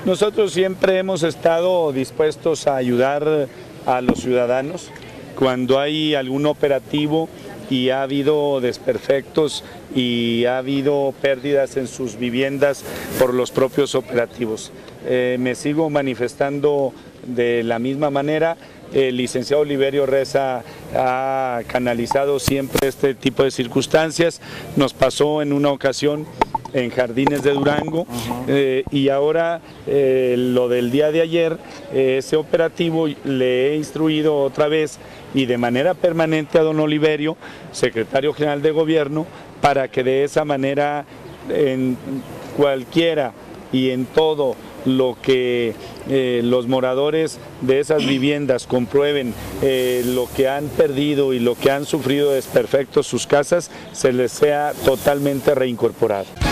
Nosotros siempre hemos estado dispuestos a ayudar a los ciudadanos cuando hay algún operativo y ha habido desperfectos y ha habido pérdidas en sus viviendas por los propios operativos. Me sigo manifestando de la misma manera. El licenciado Oliverio Reza ha canalizado siempre este tipo de circunstancias. Nos pasó en una ocasión en Jardines de Durango, y ahora lo del día de ayer, ese operativo le he instruido otra vez y de manera permanente a don Oliverio, secretario general de gobierno, para que de esa manera en cualquiera y en todo lo que los moradores de esas viviendas comprueben lo que han perdido y lo que han sufrido desperfectos sus casas, se les sea totalmente reincorporado.